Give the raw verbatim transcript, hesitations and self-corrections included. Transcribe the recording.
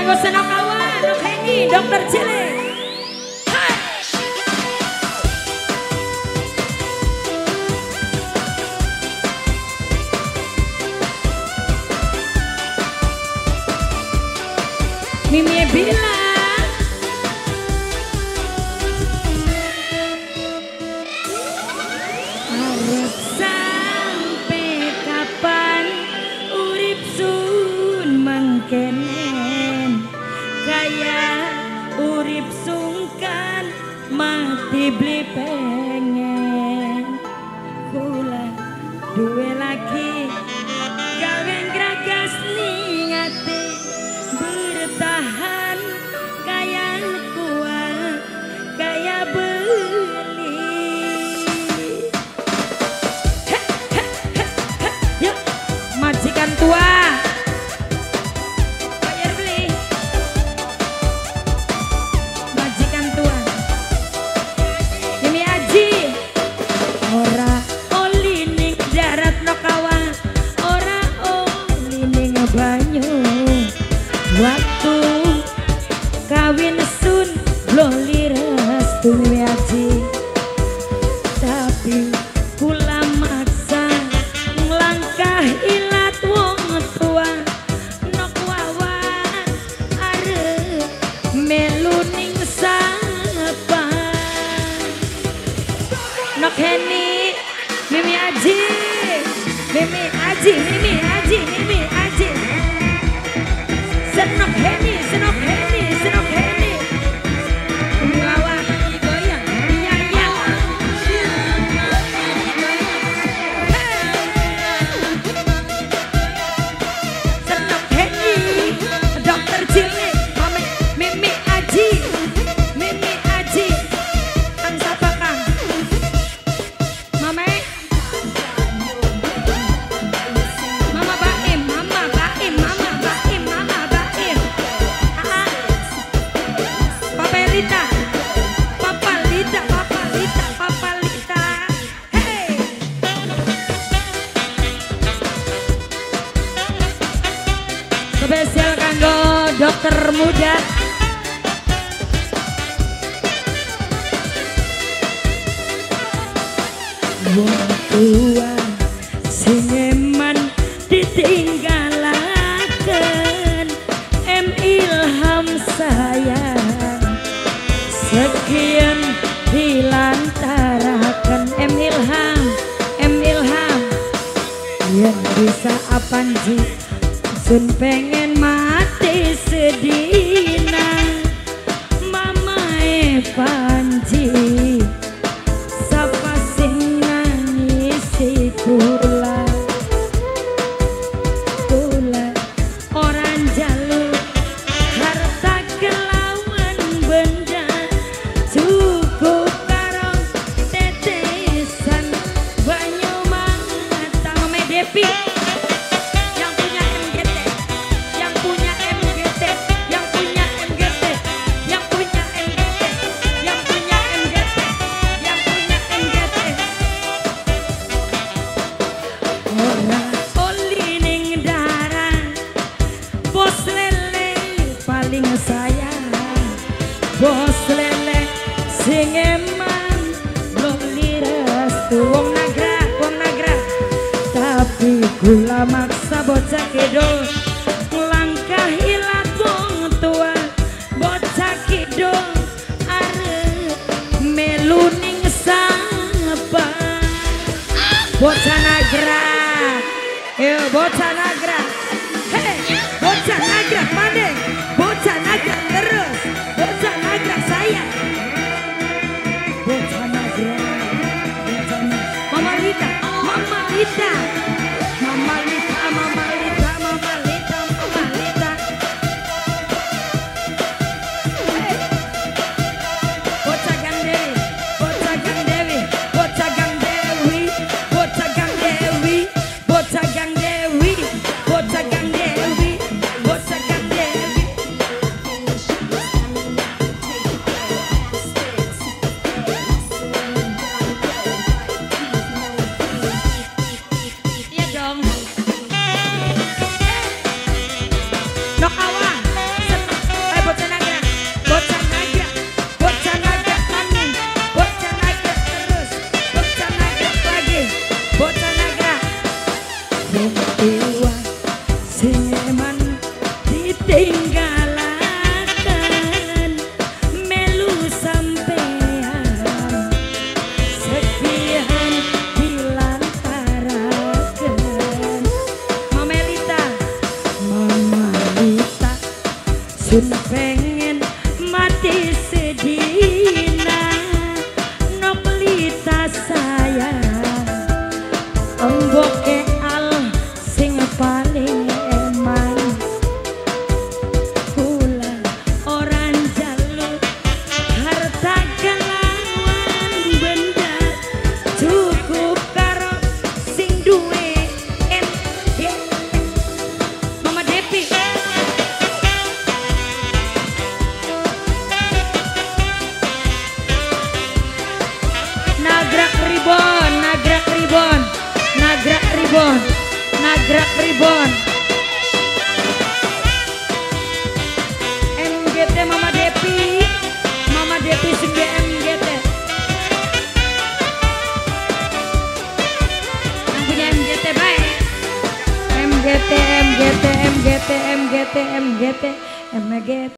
Senokawan, Nok Hengi, Dokter Cilik. Mimi bilang harus sampai kapan urip sun mangkenen kaya urip sungkan mati beli pengen kula duwe lagi gawe gragas ning ati bertahan kaya kuat kaya beli he, he, he, he. Yuk majikan tua bayar beli majikan tua Mimi Aji ora oli ning darat no kawan ora oli ning banyu waktu kawin sun loli restu Mimi Aji tapi kula maksa nglangkah ilat wong tua nok wawan arep melu ning sapa nok Heni Mimi Aji Mimi Aji Mimi Aji Mimi Aji Senok Heni, Senok Heni, Senok Heni Ngawak goyang, iya iya Senok Heni, Dokter Cilik Mami, Mimi Aji Mimi Aji Kang siapa Kang? Mame Mama Baim, Mama Baim, Mama Baim, Mama Baim Ah, Papa Lita Papa Lita, Papa Lita, Papa Lita Hey spesial kanggo dokter muda wong tua sing eman ditinggalaken em ilham sayang sekian dilantaraken em ilham em ilham yang bisa apanji sun pengen mati sedina mama e Panji sapa sing nangisi kula kula orang jaluk harta kelawan benda cukup karo tetesan banyu mata Mame Devi yang punya M G T yang punya M G T yang punya M G T yang punya M G T yang punya M G T yang punya M G T ora oli ning daran bos lele paling sayang bos lele sing eman loli restu wong nagra wong nagra tapi kula maksa bocah kidul langkah ilat wong tua bocah kidul arep melu ning sapa bocah nagra yo bocah nagra hey bocah nagra mana bocah nagra terus bocah nagra saya bocah nagra bocah nagra Mama Lita Mama Lita Mama Lita Mama Lita Mama Lita Mama Lita hey. Bocah Gang Dewi Bocah Gang Dewi Bocah Gang Dewi Bocah Gang Dewi Bocah Gang Dewi Bocah Gang Dewi Bocah Gang Dewi emboke al sing paling eman kula ora njaluk harta kelawan benda cukup karo sing duwe ente Mama Depi nagrak ribon nagrak ribon nagrak ribon nagrak ribon M G T Mama Depi Mama Depi sing M G T yang punya M G T baik M G T M G T M G T M G T M G T M G T